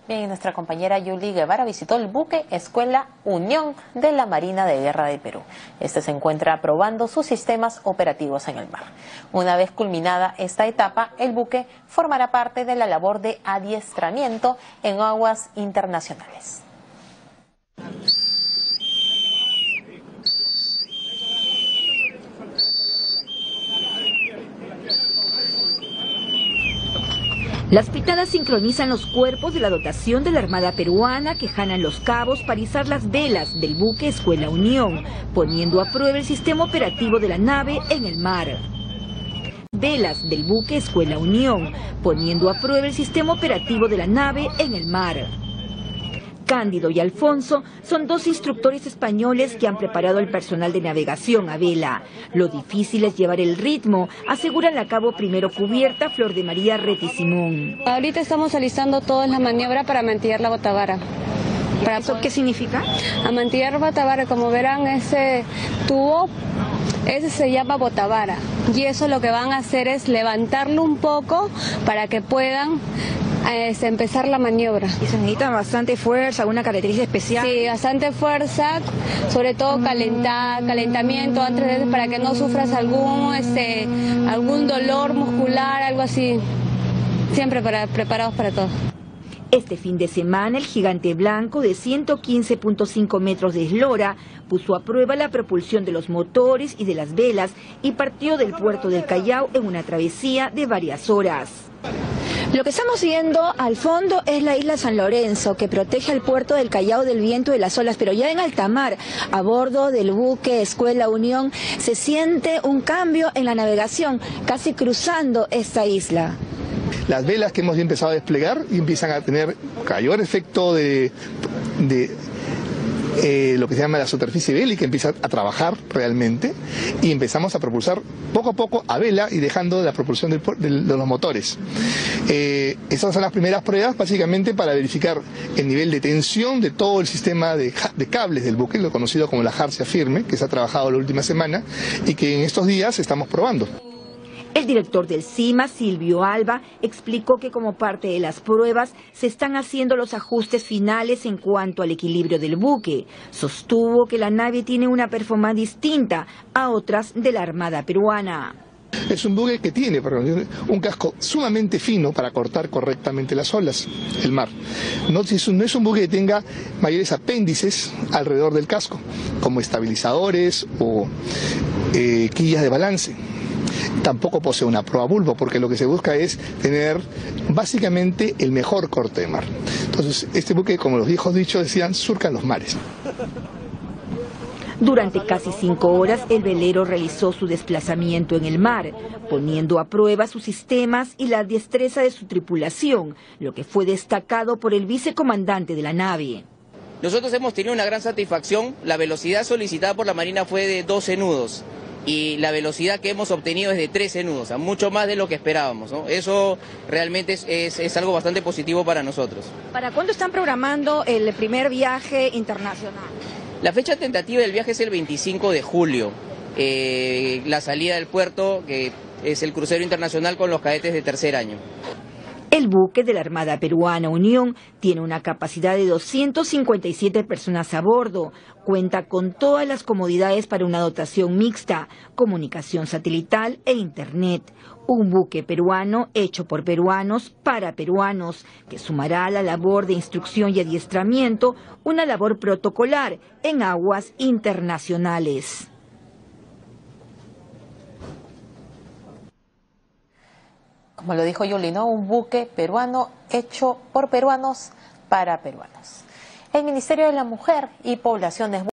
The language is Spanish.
Bien, nuestra compañera Yuli Guevara visitó el buque Escuela Unión de la Marina de Guerra del Perú. Este se encuentra probando sus sistemas operativos en el mar. Una vez culminada esta etapa, el buque formará parte de la labor de adiestramiento en aguas internacionales. Las pitadas sincronizan los cuerpos de la dotación de la Armada Peruana que jalan los cabos para izar las velas del buque Escuela Unión, poniendo a prueba el sistema operativo de la nave en el mar. Velas del buque Escuela Unión, poniendo a prueba el sistema operativo de la nave en el mar. Cándido y Alfonso son dos instructores españoles que han preparado al personal de navegación a vela. Lo difícil es llevar el ritmo, aseguran la cabo primero cubierta Flor de María Reti Simón. Ahorita estamos alistando toda la maniobra para amantillar la botavara. ¿Eso qué significa? Amantillar botavara, como verán, ese tubo, ese se llama botavara. Y eso lo que van a hacer es levantarlo un poco para que puedan empezar la maniobra. ¿Y se necesita bastante fuerza, alguna característica especial? Sí, bastante fuerza, sobre todo calentamiento antes para que no sufras algún dolor muscular, algo así. Siempre preparados para todo. Este fin de semana, el gigante blanco de 115.5 metros de eslora puso a prueba la propulsión de los motores y de las velas y partió del puerto del Callao en una travesía de varias horas. Lo que estamos viendo al fondo es la isla San Lorenzo, que protege al puerto del Callao del viento y de las olas, pero ya en alta mar, a bordo del buque Escuela Unión, se siente un cambio en la navegación, casi cruzando esta isla. Las velas que hemos empezado a desplegar y empiezan a tener mayor efecto de lo que se llama la superficie bélica, empieza a trabajar realmente y empezamos a propulsar poco a poco a vela y dejando la propulsión de los motores. Esas son las primeras pruebas básicamente para verificar el nivel de tensión de todo el sistema de cables del buque, lo conocido como la jarcia firme, que se ha trabajado la última semana y que en estos días estamos probando. El director del CIMA, Silvio Alba, explicó que como parte de las pruebas se están haciendo los ajustes finales en cuanto al equilibrio del buque. Sostuvo que la nave tiene una performance distinta a otras de la Armada Peruana. Es un buque que tiene un casco sumamente fino para cortar correctamente las olas, el mar. No es un buque que tenga mayores apéndices alrededor del casco, como estabilizadores o quillas de balance. Tampoco posee una proa bulbo, porque lo que se busca es tener básicamente el mejor corte de mar. Entonces, este buque, como los viejos dichos decían, surca los mares. Durante casi 5 horas, el velero realizó su desplazamiento en el mar, poniendo a prueba sus sistemas y la destreza de su tripulación, lo que fue destacado por el vicecomandante de la nave. Nosotros hemos tenido una gran satisfacción. La velocidad solicitada por la Marina fue de 12 nudos. Y la velocidad que hemos obtenido es de 13 nudos, o sea, mucho más de lo que esperábamos, ¿no? Eso realmente es algo bastante positivo para nosotros. ¿Para cuándo están programando el primer viaje internacional? La fecha tentativa del viaje es el 25 de julio. La salida del puerto, que es el crucero internacional con los cadetes de tercer año. El buque de la Armada Peruana Unión tiene una capacidad de 257 personas a bordo. Cuenta con todas las comodidades para una dotación mixta, comunicación satelital e internet. Un buque peruano hecho por peruanos para peruanos, que sumará a la labor de instrucción y adiestramiento una labor protocolar en aguas internacionales. Como lo dijo Yuli, ¿no? Un buque peruano hecho por peruanos para peruanos. El Ministerio de la Mujer y Poblaciones